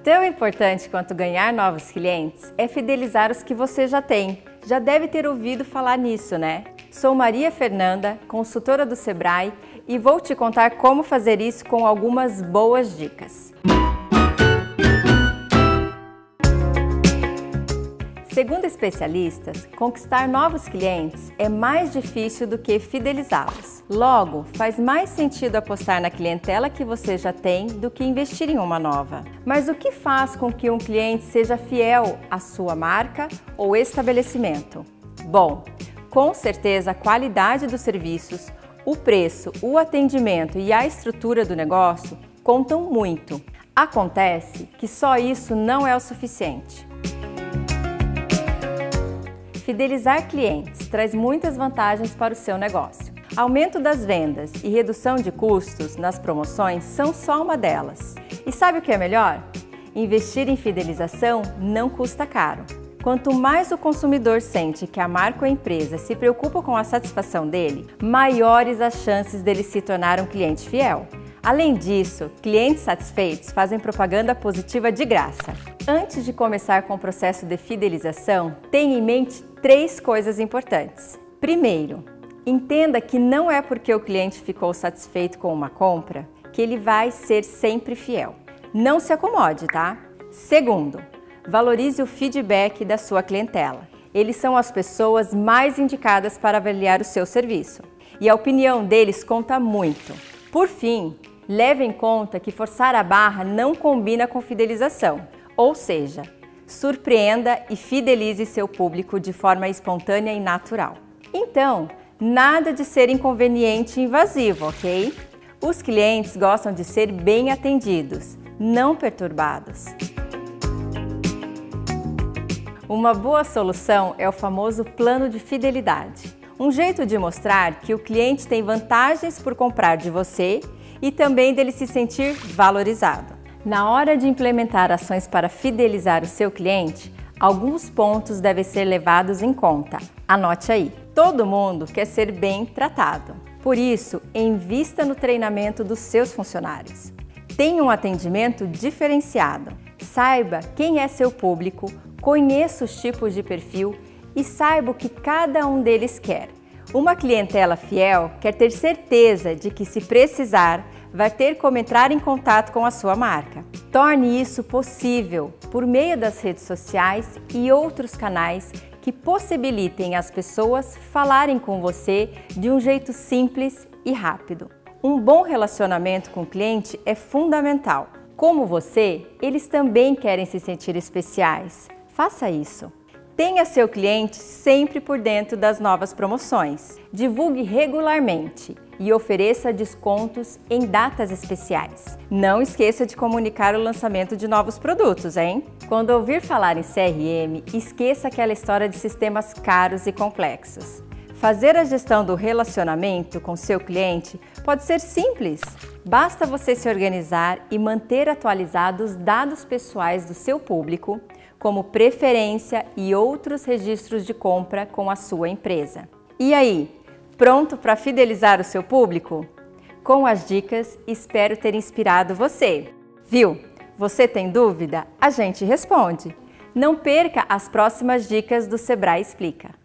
Tão importante quanto ganhar novos clientes é fidelizar os que você já tem. Já deve ter ouvido falar nisso, né? Sou Maria Fernanda, consultora do Sebrae, e vou te contar como fazer isso com algumas boas dicas. Segundo especialistas, conquistar novos clientes é mais difícil do que fidelizá-los. Logo, faz mais sentido apostar na clientela que você já tem do que investir em uma nova. Mas o que faz com que um cliente seja fiel à sua marca ou estabelecimento? Bom, com certeza a qualidade dos serviços, o preço, o atendimento e a estrutura do negócio contam muito. Acontece que só isso não é o suficiente. Fidelizar clientes traz muitas vantagens para o seu negócio. Aumento das vendas e redução de custos nas promoções são só uma delas. E sabe o que é melhor? Investir em fidelização não custa caro. Quanto mais o consumidor sente que a marca ou a empresa se preocupa com a satisfação dele, maiores as chances dele se tornar um cliente fiel. Além disso, clientes satisfeitos fazem propaganda positiva de graça. Antes de começar com o processo de fidelização, tenha em mente 3 coisas importantes. Primeiro, entenda que não é porque o cliente ficou satisfeito com uma compra que ele vai ser sempre fiel. Não se acomode, tá? Segundo, valorize o feedback da sua clientela. Eles são as pessoas mais indicadas para avaliar o seu serviço e a opinião deles conta muito. Por fim, leve em conta que forçar a barra não combina com fidelização, ou seja, surpreenda e fidelize seu público de forma espontânea e natural. Então, nada de ser inconveniente e invasivo, ok? Os clientes gostam de ser bem atendidos, não perturbados. Uma boa solução é o famoso plano de fidelidade. Um jeito de mostrar que o cliente tem vantagens por comprar de você e também dele se sentir valorizado. Na hora de implementar ações para fidelizar o seu cliente, alguns pontos devem ser levados em conta. Anote aí. Todo mundo quer ser bem tratado. Por isso, invista no treinamento dos seus funcionários. Tenha um atendimento diferenciado. Saiba quem é seu público, conheça os tipos de perfil e saiba o que cada um deles quer. Uma clientela fiel quer ter certeza de que, se precisar, vai ter como entrar em contato com a sua marca. Torne isso possível por meio das redes sociais e outros canais que possibilitem as pessoas falarem com você de um jeito simples e rápido. Um bom relacionamento com o cliente é fundamental. Como você, eles também querem se sentir especiais. Faça isso. Tenha seu cliente sempre por dentro das novas promoções. Divulgue regularmente e ofereça descontos em datas especiais. Não esqueça de comunicar o lançamento de novos produtos, hein? Quando ouvir falar em CRM, esqueça aquela história de sistemas caros e complexos. Fazer a gestão do relacionamento com seu cliente pode ser simples. Basta você se organizar e manter atualizados os dados pessoais do seu público, como preferência e outros registros de compra com a sua empresa. E aí, pronto para fidelizar o seu público? Com as dicas, espero ter inspirado você. Viu? Você tem dúvida? A gente responde. Não perca as próximas dicas do Sebrae Explica.